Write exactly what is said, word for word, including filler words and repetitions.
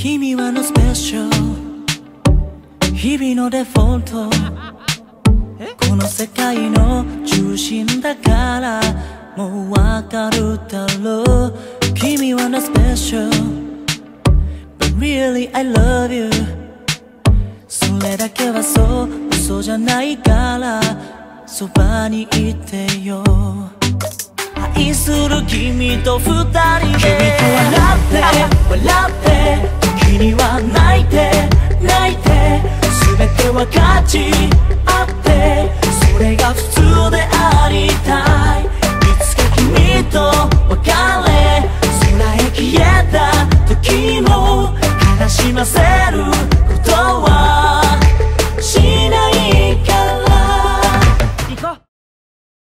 君はのスペシャル日々のデフォルトこの世界の中心だからもうわかるだろう君はのスペシャル But really I love you それだけはそう嘘じゃないからそばにいてよ愛する君と二人で君と笑って笑って時には泣いて泣いて全ては勝ち合ってそれが普通でありたいいつか君と別れ空へ消えた時も悲しませる